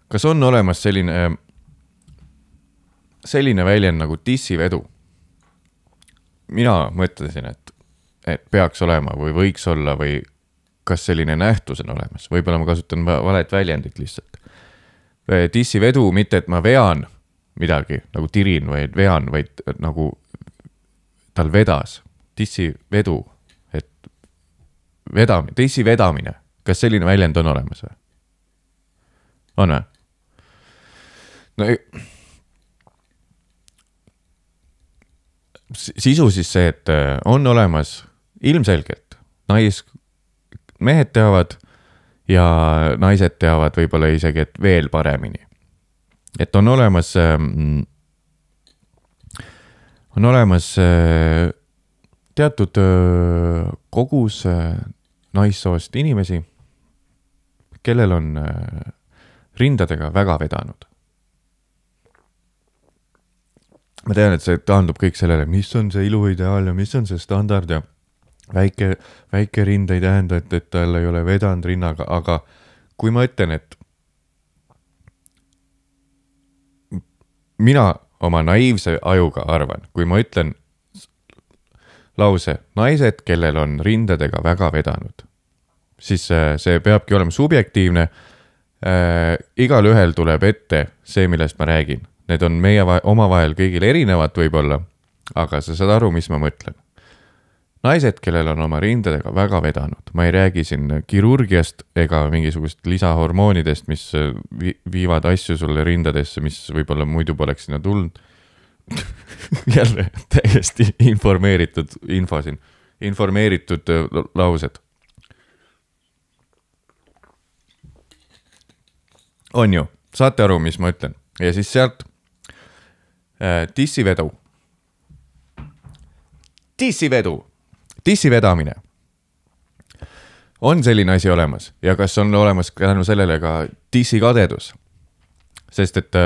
kas on olemas selline väljend nagu dissivedu? Mina mõtlesin, et peaks olema või võiks olla või kas selline nähtus on olemas. Võib-olla ma kasutan valet väljendit lihtsalt. Dissivedu, mitte et ma vean midagi, nagu tirin või vean, vaid nagu tal vedas. Dissivedu, et dissi vedamine. Kas selline väljend on olemas või? On või? No, sisu siis see, et on olemas ilmselgelt mehed teavad ja naised teavad võib-olla isegi, et veel paremini. Et on olemas teatud kogus naissoost inimesi, kellel on rindadega väga vedanud. Ma tean, et see taandub kõik sellele, mis on see iluideaal ja mis on see standard ja väike rind ei tähenda, et tal ei ole vedanud rinnaga, aga kui ma ütlen, et mina oma naiivse ajuga arvan, kui ma ütlen lause naised, kellel on rindadega väga vedanud, siis see peabki olema subjektiivne. Igal ühel tuleb ette see, millest ma räägin. Need on meie omavahel kõigil erinevad võib-olla, aga sa saad aru, mis ma mõtlen. Naised, kellel on oma rindadega väga vedanud. Ma ei räägi siin kirurgiast ega mingisugust lisahormoonidest, mis viivad asju sulle rindadesse, mis võib-olla muidu poleks sinna tulnud. Jälle täiesti informeeritud info siin. Informeeritud laused. On ju, saate aru, mis ma ütlen. Ja siis sealt dissivedu. Dissivedamine. On selline asi olemas ja kas on olemas tänu sellele ka dissikadedus? Sest et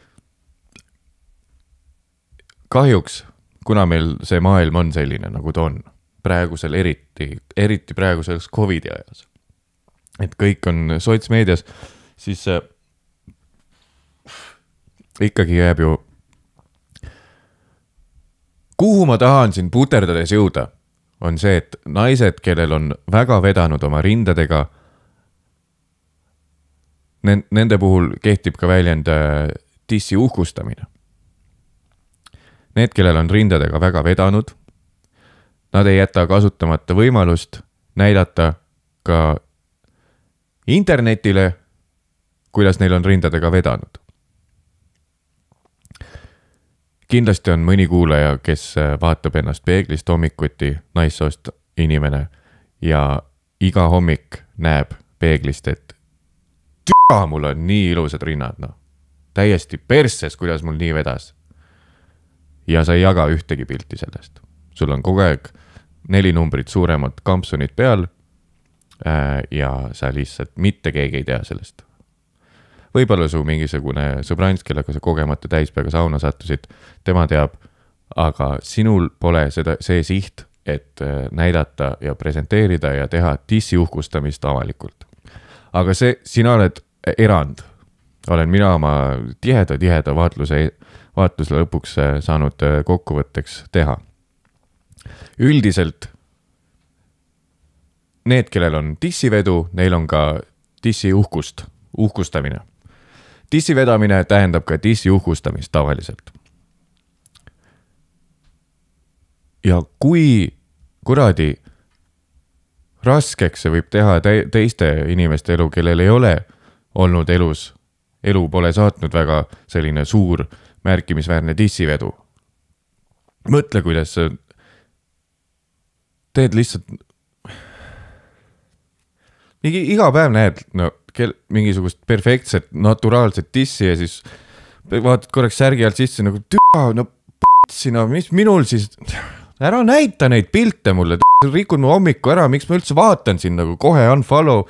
kahjuks, kuna meil see maailm on selline, nagu ta on, praegusel eriti praegusel COVID-i ajas, et kõik on sotsmeedias, siis ikkagi jääb ju kuhu ma tahan siin puterdades jõuda, on see, et naised, kellel on väga vedanud oma rindadega, nende puhul kehtib ka väljend dissi uhkustamine. Need, kellel on rindadega väga vedanud, nad ei jäta kasutamata võimalust näidata ka internetile, kuidas neil on rindadega vedanud. Kindlasti on mõni kuulaja, kes vaatab ennast peeglist hommikuti naissoost inimene ja iga hommik näeb peeglist, et mul on nii ilusad rinnad, no. Täiesti perses, kuidas mul nii vedas. Ja sa ei jaga ühtegi pilti sellest. Sul on kogu aeg 4 numbrit suuremad kampsunid peal ja sa lihtsalt mitte keegi ei tea sellest. Võib-olla su mingisugune sõbrants, kellega sa kogemata täispäega sauna sattusid, tema teab, aga sinul pole see siht, et näidata ja presenteerida ja teha dissi uhkustamist avalikult. Aga sina oled erand. Olen mina oma tiheda vaatluse lõpuks saanud kokkuvõtteks teha. Üldiselt need, kellel on dissivedu, neil on ka dissi uhkustamine. Dissi vedamine tähendab ka dissi uhkustamist tavaliselt. Ja kui kuradi raskeks see võib teha teiste inimeste elu, kellel ei ole olnud elu pole saatnud väga selline suur märkimisväärne dissivedu. Mõtle, kuidas sa teed lihtsalt iga päev näed mingisugust perfektset, naturaalset dissi ja siis vaatad korraks särgi alt sisse nagu mis minul siis, ära näita neid pilte mulle, rikud mu hommiku ära, miks ma üldse vaatan siin nagu kohe unfollow.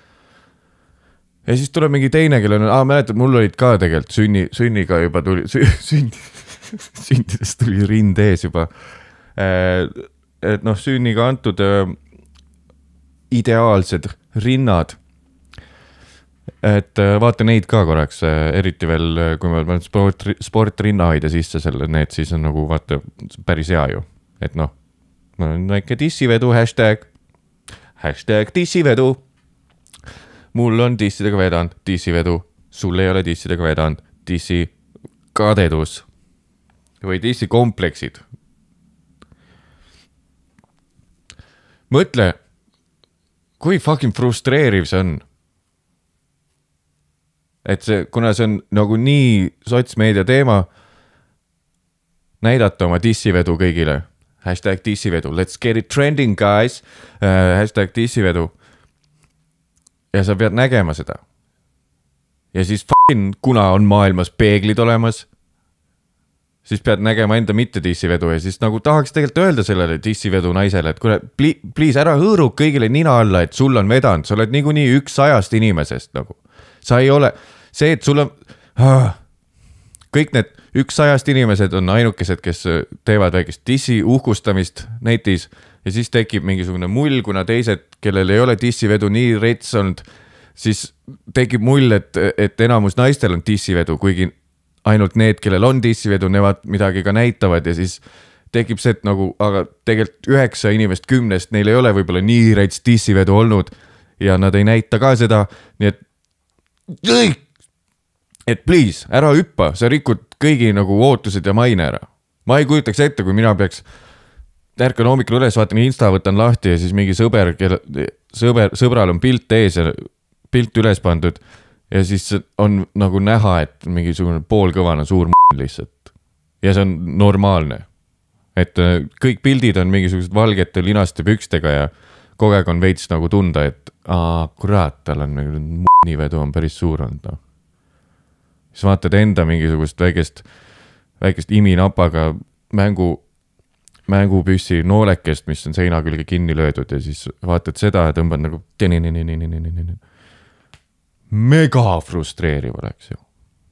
Ja siis tuleb mingi teine, kellel on, mäletad, mul olid ka tegelikult sünniga juba tuli, sündides tuli rind ees juba. Et sünniga antud ideaalsed rinnad. et vaata neid ka korraks, eriti veel, kui ma panen sport rinnahoida sisse selle, need siis on nagu vaata päris hea ju. Et noh, ma olen väike dissivedu, hashtag dissivedu. Mul on dissidega vedanud, dissivedu. Sul ei ole dissidega vedanud, dissi kadedus. Või dissi kompleksid. Mõtle, kui fucking frustreeriv see on. Et see, kuna see on nagu nii sotsmeedia teema, näidata oma dissivedu kõigile. Hashtag dissivedu. Let's get it trending, guys. Hashtag dissivedu. Ja sa pead nägema seda. Ja siis kuna on maailmas peeglid olemas, siis pead nägema enda mitte dissivedu ja siis nagu tahaks tegelikult öelda sellele dissivedu naisele, et kuule, please ära hõõru kõigile nina alla, et sul on vedanud, sa oled niikuinii 100 inimesest nagu. Sa ei ole, see, et sul on, kõik need 100 inimesed on ainukesed, kes teevad väikest dissi uhkustamist netis ja siis tekib mingisugune mull, kuna teised, kellel ei ole dissivedu nii rets olnud, siis tekib mull, et enamus naistel on dissivedu, kuigi ainult need, kellel on dissivedu, nemad midagi ka näitavad ja siis tekib see, et nagu, aga tegelikult 9 inimest 10, neil ei ole võib-olla nii rets dissivedu olnud ja nad ei näita ka seda, nii et please, ära hüppa, sa rikud kõigi nagu ootused ja maine ära. Ma ei kujutaks ette, kui mina peaks ärkan hommikul üles, vaatan Insta, võtan lahti ja siis mingi sõbral on pilt ees ja pilt üles pandud ja siis on nagu näha, et mingisugune poolkõvana suur lihtsalt. Ja see on normaalne. Et kõik pildid on mingisugused valgete linaste pükstega ja kogu aeg on veits nagu tunda, et kurat, tal on vedu on päris suur olnud. No. Siis vaatad enda mingisugust väikest iminapaga mängupüssi noolekest, mis on seina külge kinni löödud ja siis vaatad seda ja tõmbad nagu mega frustreeriv oleks ju.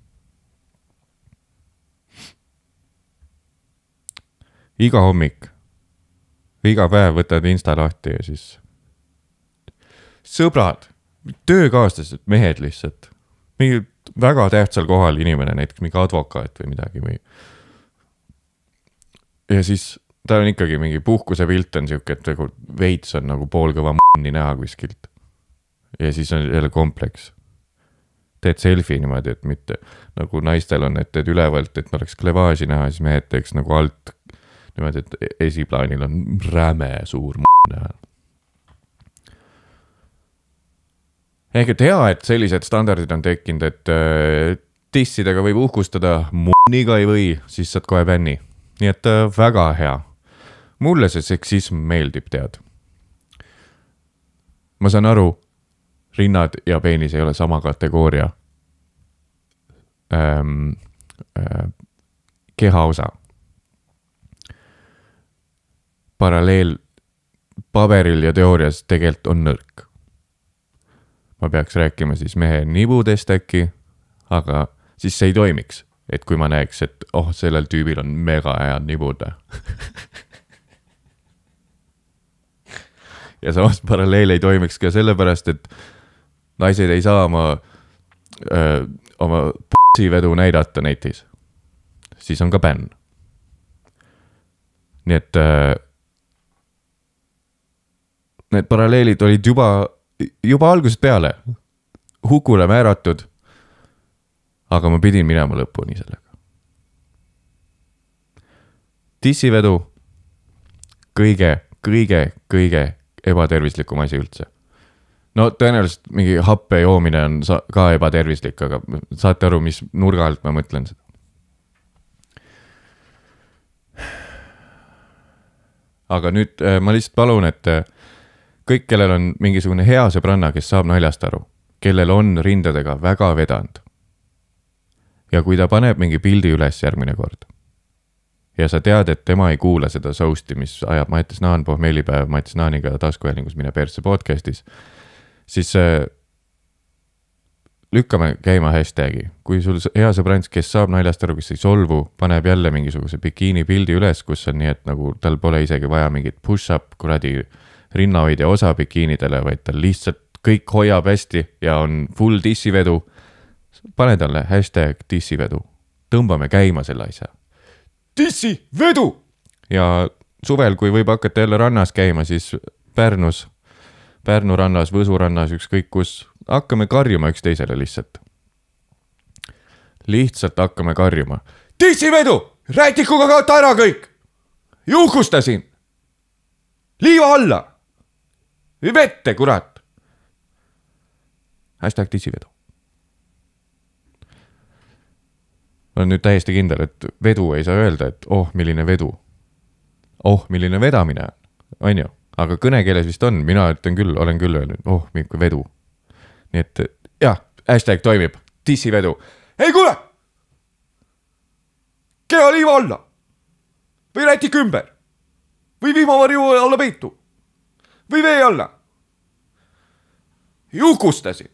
Iga hommik, iga päev võtad Insta lahti ja siis sõbrad, töökaaslased, mehed lihtsalt, mingi väga tähtsal kohal inimene, näiteks mingi advokaat või midagi või ja siis ta on ikkagi mingi puhkuse pilt on siuke, et veits on nagu poolkõva näha kuskilt. Ja siis on jälle kompleks. Teed selfie niimoodi, et mitte nagu naistel on, et teed ülevalt, et oleks klevaasi näha, siis mehed teeks nagu alt niimoodi, et esiplaanil on räme suur näha. Ehk et hea, et sellised standardid on tekkinud, et tissidega võib uhkustada, munniga ei või, siis saad kohe bänni. Nii et väga hea. Mulle see seksism meeldib, tead. Ma saan aru, rinnad ja peenis ei ole sama kategooria kehaosa. Paralleel paberil ja teoorias tegelikult on nõrk. Ma peaks rääkima siis mehe nibudest äkki, aga siis see ei toimiks. Et kui ma näeks, et sellel tüübil on mega head nibud. Ja samas paralleel ei toimiks ka sellepärast, et naised ei saa oma p***vedu näidata netis. Siis on ka bänn. Nii et need paralleelid olid juba algusest peale hukule määratud, aga ma pidin minema lõpuni sellega. Dissivedu kõige ebatervislikum asi üldse. No tõenäoliselt mingi happe joomine on ka ebatervislik, aga saate aru, mis nurga alt ma mõtlen seda. Aga nüüd ma lihtsalt palun, et kõik, kellel on mingisugune hea sõbranna, kes saab naljast aru, kellel on rindadega väga vedanud. Ja kui ta paneb mingi pildi üles järgmine kord ja sa tead, et tema ei kuula seda sousti, mis ajab Mattias Naan pohmeelipäev Mattias Naaniga taskuhäälingus Mine persse podcastis, siis lükkame käima hashtagi. Kui sul hea sõbrants, kes saab naljast aru, kes ei solvu, paneb jälle mingisuguse bikiini pildi üles, kus on nii, et nagu tal pole isegi vaja mingit push-up kuradi rinnahoidja osa bikiinidele, vaid tal lihtsalt kõik hoiab hästi ja on full dissivedu. Pane talle #dissivedu. Tõmbame käima selle asja. Dissivedu! Ja suvel, kui võib hakata jälle rannas käima, siis Pärnu rannas, Võsu rannas, ükskõik kus, hakkame karjuma üksteisele lihtsalt. Lihtsalt hakkame karjuma. Dissivedu! Rätikuga kaota ära kõik! Juhkustasin! Liiva alla! Vette, kurat! #dissivedu. Olen nüüd täiesti kindel, et vedu ei saa öelda, et milline vedu. Milline vedamine on ju. Aga kõnekeeles vist on, mina olen küll öelnud, mingi vedu. Nii et jah, # toimib, dissivedu. Ei kuule! Keha liiva alla! Või rätik ümber! Või vihmavarju alla peitu! Või vee alla! Juhkustasin!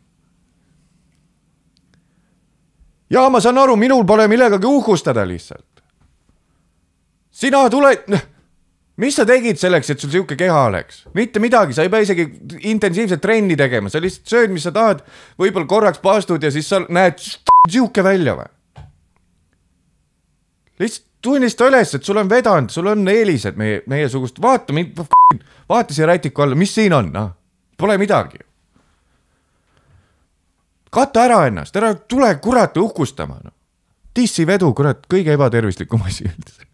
Ja ma saan aru, minul pole millegagi uhkustada lihtsalt. Sina tuled... Mis sa tegid selleks, et sul siuke keha oleks? Mitte midagi, sa ei pea isegi intensiivselt trenni tegema. Sa lihtsalt sööd, mis sa tahad, võib-olla korraks paastud ja siis sa näed siuke välja või? Lihtsalt tunnista üles, et sul on vedanud, sul on eelised meie sugust. Vaata siia rätiku alla, mis siin on? Pole midagi. Kata ära ennast, ära tule kurat uhkustama. Dissivedu, kurat, kõige ebatervislikum asi üldse.